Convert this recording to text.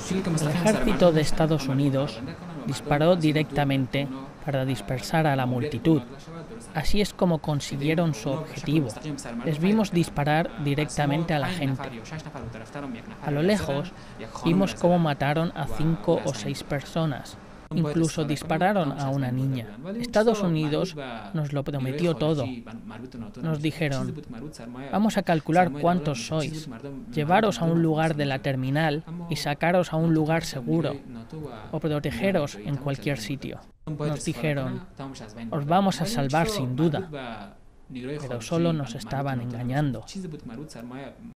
El ejército de Estados Unidos disparó directamente para dispersar a la multitud. Así es como consiguieron su objetivo. Les vimos disparar directamente a la gente. A lo lejos, vimos cómo mataron a 5 o 6 personas. Incluso dispararon a una niña. Estados Unidos nos lo prometió todo. Nos dijeron: vamos a calcular cuántos sois, llevaros a un lugar de la terminal y sacaros a un lugar seguro, o protegeros en cualquier sitio. Nos dijeron: os vamos a salvar sin duda, pero solo nos estaban engañando.